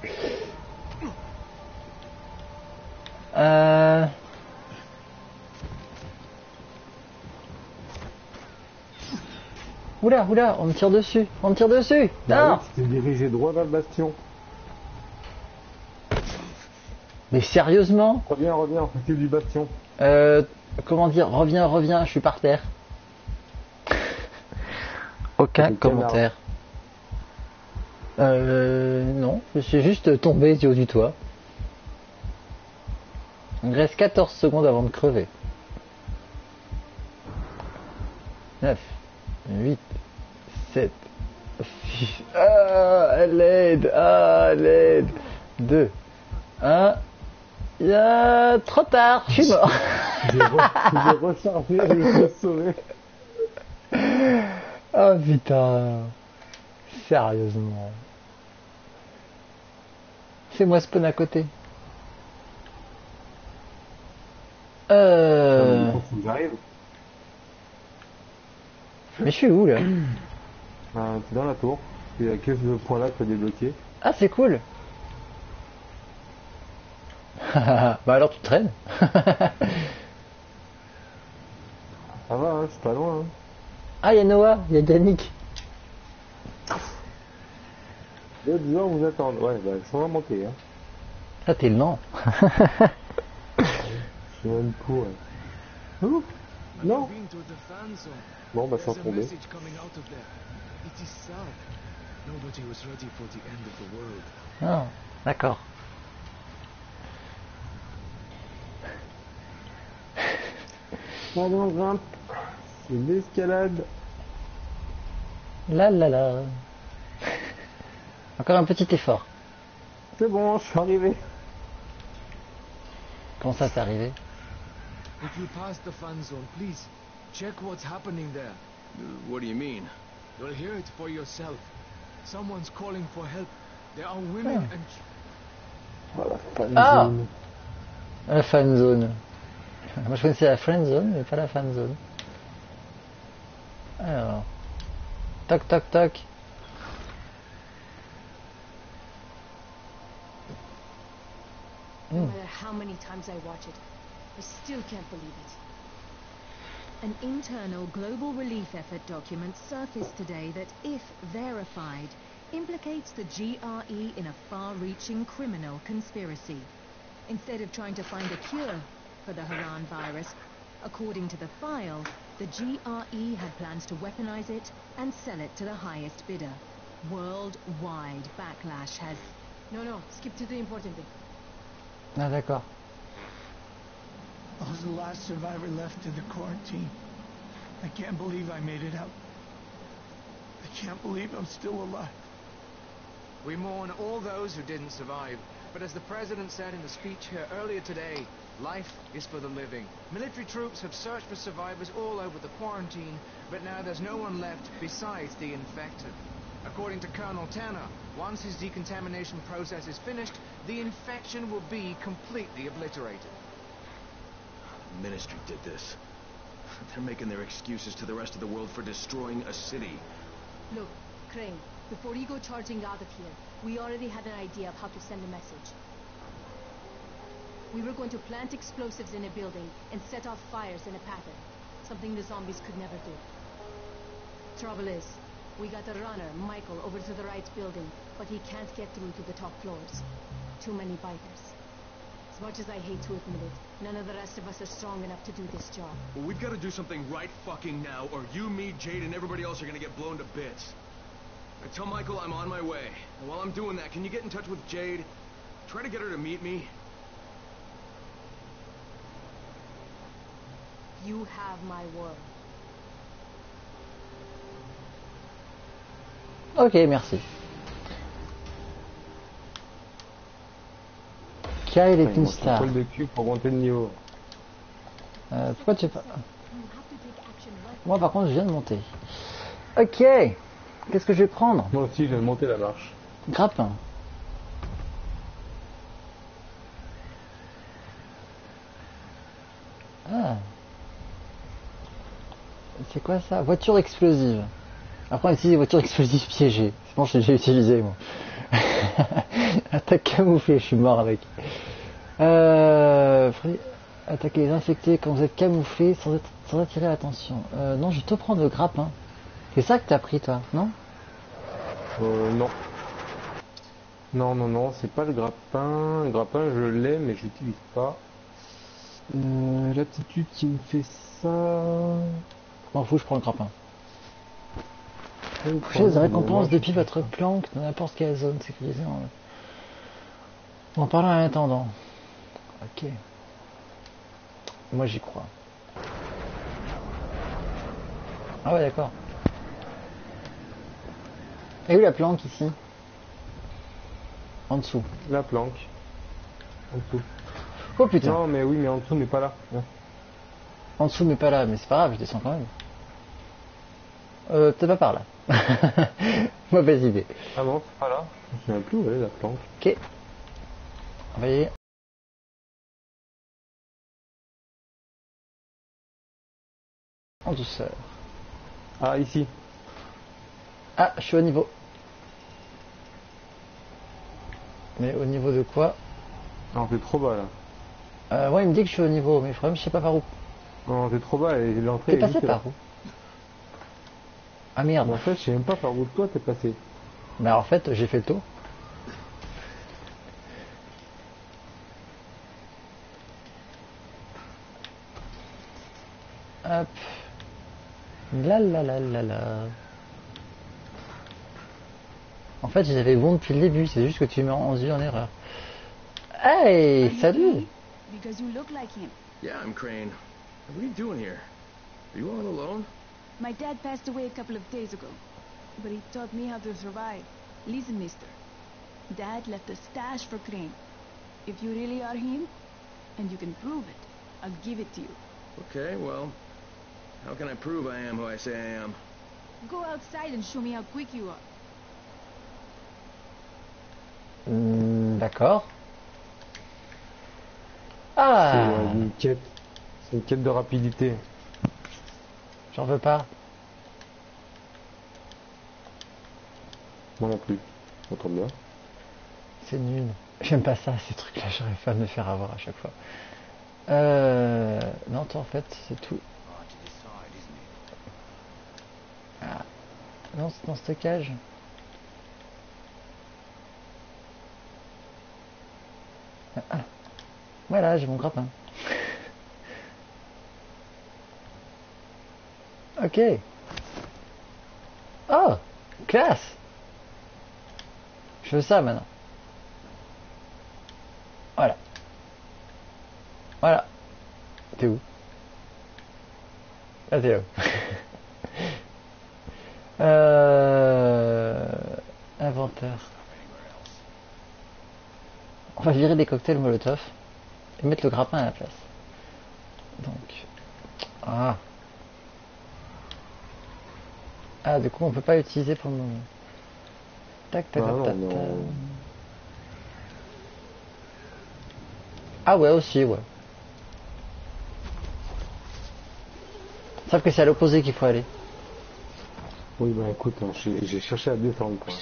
Oula, on me tire dessus, Non. Tu t'es dirigé droit vers le bastion. Mais sérieusement? Reviens, recule du bastion. Comment dire, reviens, je suis par terre. Aucun commentaire. Non, je suis juste tombé du haut du toit. Il me reste 14 secondes avant de crever. 9, 8, 7, 6, l'aide, 2, 1, trop tard, je suis mort. J'ai rechargé, je me suis sauvé. Oh putain, sérieusement. Fais-moi spawn à côté. J'arrive. Mais je suis où là? T'es dans la tour. Il y a que ce point là que tu as débloqué. Ah, c'est cool. Bah alors tu traînes. Ça va, hein, je suis pas loin. Hein. Ah, il y a Noah, il y a Yannick. D'autres gens vous attendent. Ouais, bah ils sont à monter. Hein. Ah, t'es lent. Je suis même pour. Ouh, non. Bon, bah je suis tombé. Ah, d'accord. Pardon, grimpe. C'est une escalade. Là. Encore un petit effort. C'est bon, je suis arrivé. Comment ça, t'es arrivé? If you pass the fan zone, please check what's happening there. What do you mean? You'll hear it for yourself. Someone's calling for help. There are women and... Voilà, fan Ah, zone. la fan zone. Moi je connaissais la friend zone, mais pas la fan zone. Alors, toc. No matter how many times I watch it, I still can't believe it. An internal global relief effort document surfaced today that, if verified, implicates the GRE in a far-reaching criminal conspiracy. Instead of trying to find a cure for the Haran virus, according to the file, the GRE had plans to weaponize it and sell it to the highest bidder. Worldwide backlash has... No, skip to the important thing. Ah d'accord. I was the last survivor left in the quarantine. I can't believe I made it out. I can't believe I'm still alive. We mourn all those who didn't survive. But as the President said in the speech here earlier today, life is for the living. Military troops have searched for survivors all over the quarantine, but now there's no one left besides the infected. According to Colonel Tanner, once his decontamination process is finished, the infection will be completely obliterated. The Ministry did this. They're making their excuses to the rest of the world for destroying a city. Look, Crane, before you go charging out of here, we already had an idea of how to send a message. We were going to plant explosives in a building and set off fires in a pattern. Something the zombies could never do. Trouble is, we got a runner, Michael, over to the right building, but he can't get through to the top floors. Too many biters. As much as I hate to admit it, none of the rest of us are strong enough to do this job. Well, we've got to do something right fucking now, or you, me, Jade, and everybody else are gonna get blown to bits. I tell Michael I'm on my way. And while I'm doing that, can you get in touch with Jade? Try to get her to meet me. You have my word. Ok, merci. Kyle est une star. Poil de cul pour monter de niveau. Pourquoi tu sais pas... Moi par contre je viens de monter. Ok. Qu'est-ce que je vais prendre? Moi aussi je viens de monter la marche. Grappin. Ah. C'est quoi ça? Voiture explosive. Après on utilise des voitures explosives piégées. C'est bon, je l'ai déjà utilisé moi. Attaque camouflée, je suis mort avec. Attaquer les infectés quand vous êtes camouflé sans attirer l'attention. Non, je vais te prendre le grappin. C'est ça que t'as pris toi, non? Non. Non, c'est pas le grappin. Le grappin je l'ai mais je l'utilise pas. L'aptitude qui me fait ça... Je m'en fous, je prends le grappin. Touchez les récompenses depuis votre planque dans n'importe quelle zone sécurisée en parlant à l'intendant. Ok. Moi j'y crois. Ah ouais d'accord. Et où la planque ici? En dessous. La planque. En dessous. Oh putain. Non mais oui mais en dessous mais pas là. Ouais. En dessous mais pas là, mais c'est pas grave, je descends quand même. Peut-être pas par là. Mauvaise idée. Ah bon, c'est pas là. Je me souviens plus où elle est la planque. Ok. On va y aller. En douceur. Ah ici. Ah, je suis au niveau. Mais au niveau de quoi? Non, c'est trop bas là. Ouais, il me dit que je suis au niveau, mais le problème, je sais pas par où. Non, c'est trop bas et l'entrée T'es est passé juste par là. où? Ah merde. En fait, je sais même pas par où toi t'es passé. Bah en fait, j'ai fait le tour. Hop. La. En fait, j'avais bon depuis le début, c'est juste que tu m'as rendu en erreur. Hey, salut! Because you look like him. Yeah, I'm Crane. What are you doing here? Are you all alone? My dad passed away a couple of days ago, but he taught me how to survive. Listen, mister. Dad left a stash for Crane. If you really are him, and you can prove it, I'll give it to you. Okay, well, how can I prove I am who I say I am? Go outside and show me how quick you are. D'accord. Ah! C'est une quête. C'est une quête de rapidité. J'en veux pas. Moi non plus. Ça tombe bien. C'est nul. J'aime pas ça, ces trucs-là. J'arrive pas à me faire avoir à chaque fois. Non, toi, en fait, c'est tout. Ah. Non, c'est dans stockage. Ah. Voilà, j'ai mon grappin. Ok. Oh, classe. Je veux ça maintenant. Voilà. T'es où? Ah, t'es là. Inventeur. On va virer des cocktails Molotov et mettre le grappin à la place. Donc. Ah. Ah, du coup, on peut pas l'utiliser pour le moment. Tac, tac, tac, tac. Ah ouais, aussi, ouais. Sauf que c'est à l'opposé qu'il faut aller. Oui, bah écoute, hein, j'ai cherché à descendre, quoi.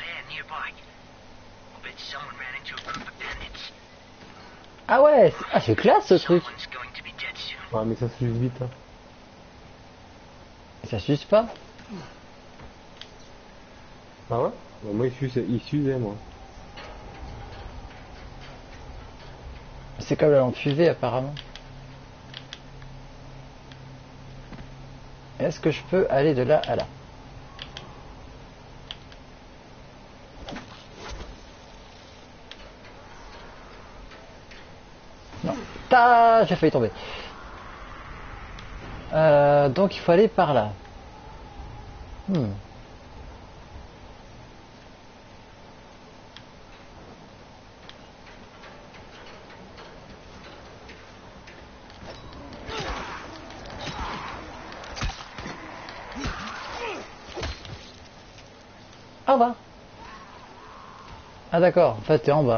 Ah ouais, c'est classe ce truc. Ouais, mais ça s'use vite. Hein. Et ça s'use pas? Ah ouais? Bah, moi, il s'usait, moi. C'est comme la lampe UV, apparemment. Est-ce que je peux aller de là à là? Non. J'ai failli tomber. Donc il faut aller par là. En bas. Ah d'accord, en fait t'es en bas.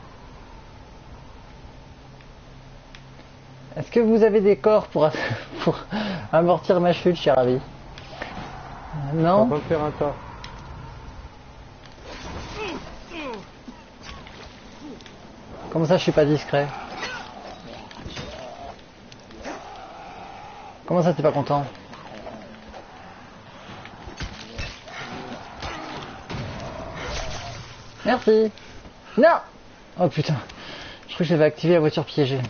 Est-ce que vous avez des corps pour amortir ma chute, cher ami? Non. On va faire un tas. Comment ça je suis pas discret? Comment ça t'es pas content? Merci. Non. Oh putain. Je crois que j'avais activé la voiture piégée.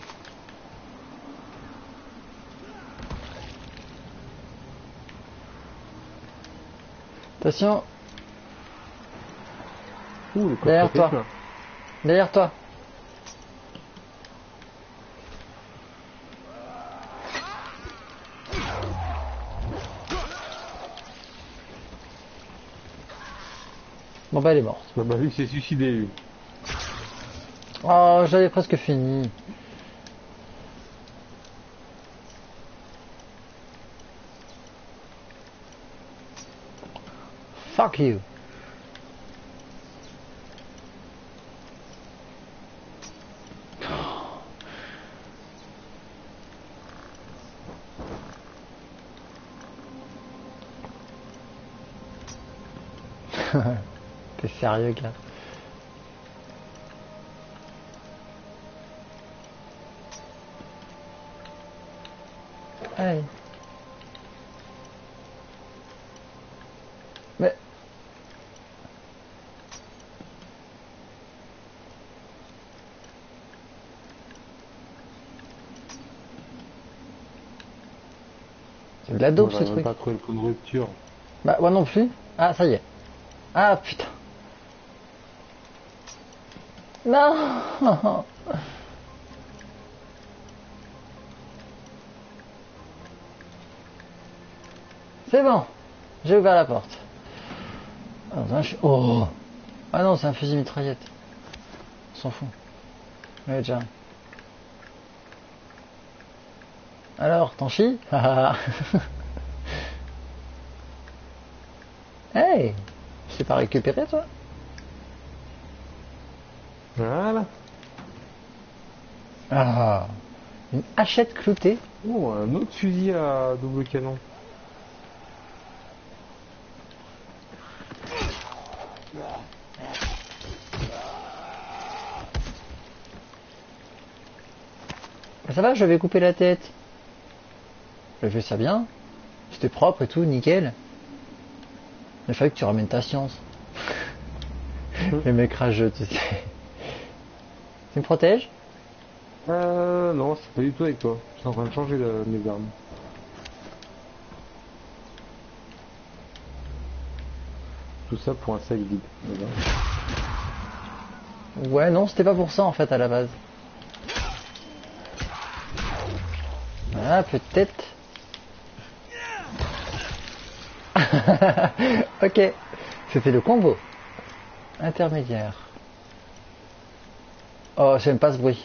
Attention. Derrière toi. Derrière toi. Bon bah elle est morte. Bah lui s'est suicidé lui. Oh j'avais presque fini. Fuck you. T'es sérieux, gars? Allez. Mais... c'est de la dope ce truc. Pas trouvé le point de rupture. Bah moi non plus. Ah ça y est. Ah putain. Non. C'est bon. J'ai ouvert la porte. Oh. Ah non, c'est un fusil mitraillette. On s'en fout. Mais déjà. Alors, t'en chies? Hey, je t'ai pas récupéré toi? Voilà. Ah, une hachette cloutée. Oh, un autre fusil à double canon. Ça va, je vais couper la tête. J'ai fait ça bien. C'était propre et tout, nickel. Il fallait que tu ramènes ta science. Les mecs rageux, tu sais. Tu me protèges? Non, c'est pas du tout avec toi. Je suis en train de changer mes armes. Tout ça pour un sac vide. Ouais, non, c'était pas pour ça en fait à la base. Ah, peut-être. Ok. C'était le combo. Intermédiaire. Oh, j'aime pas ce bruit.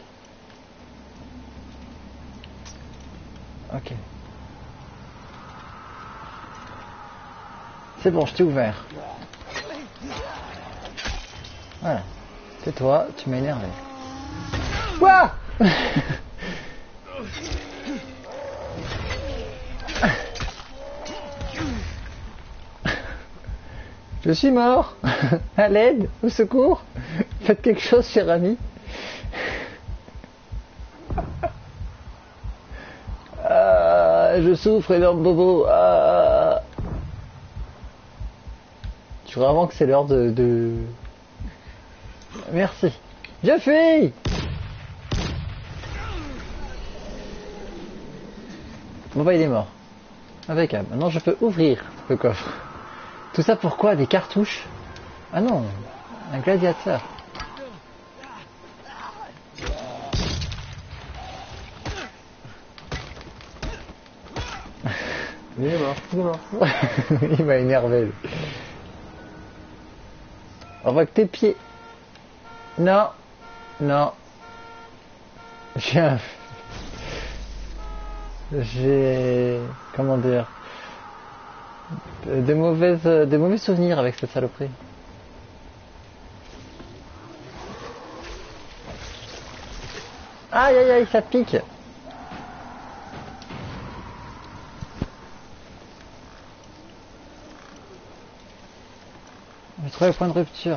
Ok. C'est bon, je t'ai ouvert. Voilà. C'est toi, tu m'as énervé. Quoi? Je suis mort. À l'aide, au secours. Faites quelque chose, cher ami. Je souffre, énorme bobo. Je crois vraiment que c'est l'heure de... Merci. Je fuis. Bon bah il est mort. Impeccable. Maintenant je peux ouvrir le coffre. Tout ça pourquoi? Des cartouches? Ah non, un gladiateur. Il est mort, il est mort. Il m'a énervé. On voit que tes pieds. Non, non. J'ai... Comment dire? Des mauvais souvenirs avec cette saloperie. Aïe aïe aïe, ça pique. J'ai trouvé le point de rupture.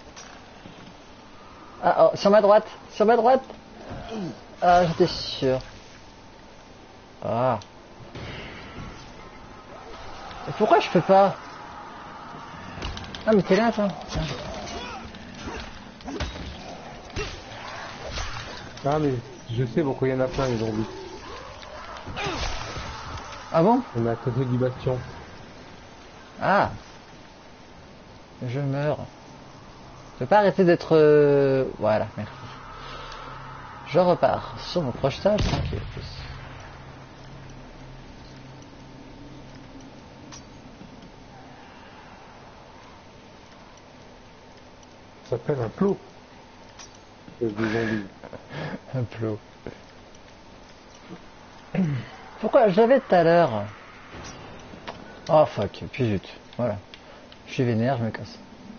Ah oh, sur ma droite, sur ma droite. Ah, j'étais sûr. Ah. Et pourquoi je peux pas? Ah mais t'es là toi. Ah mais je sais pourquoi il y en a plein les zombies. Ah bon? On est à côté du bastion. Ah. Je meurs. Je peux pas arrêter d'être... Voilà, merci. Je repars sur mon projetage tranquille. Ça s'appelle un plot. Des zombies. Un plot. Pourquoi je l'avais tout à l'heure? Oh fuck, puis zut. Voilà. Je suis vénère, je me casse.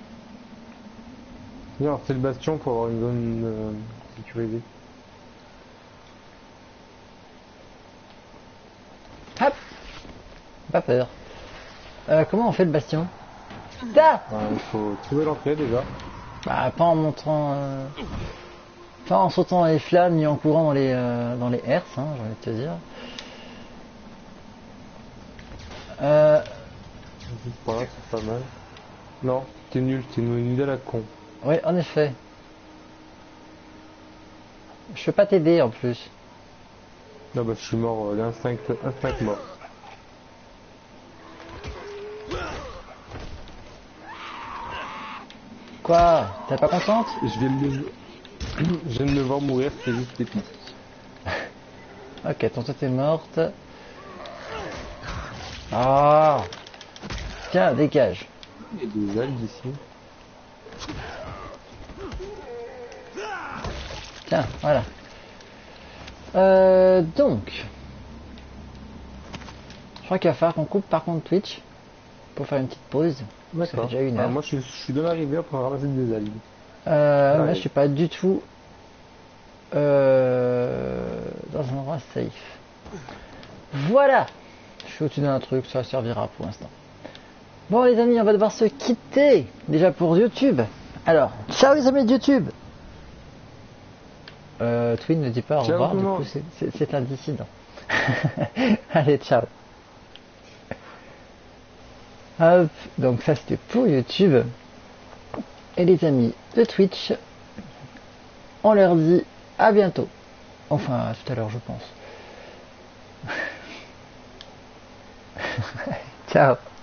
Non, c'est le bastion pour avoir une zone sécurisée. Hop. Pas peur. Comment on fait le bastion? Ah, il faut trouver l'entrée déjà. bah pas en montant... Pas en sautant dans les flammes ni en courant dans les herses, hein, j'ai envie de te dire. Voilà, c'est pas mal. Non, t'es nul à la con. Oui, en effet. Je peux pas t'aider en plus. Non bah je suis mort, l'instinct mort. Quoi? T'es pas contente? Je viens de me voir mourir, c'est juste épique. Ok, ton tête est morte. Ah. Tiens, dégage. Il y a des algues ici. Tiens, voilà. Donc. Je crois qu'il va falloir qu'on coupe par contre Twitch. Pour faire une petite pause. Ça fait déjà une heure. Moi je suis dans la rivière pour ramasser des algues. Là je suis pas du tout dans un endroit safe. Voilà. Je suis au-dessus d'un truc, ça servira pour l'instant. Bon les amis, on va devoir se quitter. Déjà pour YouTube. Alors, ciao les amis de YouTube. Twin ne dit pas au revoir, du coup c'est un dissident. Allez, ciao. Hop, donc ça c'était pour YouTube. Et les amis de Twitch, on leur dit à bientôt. Enfin, tout à l'heure je pense. Ciao.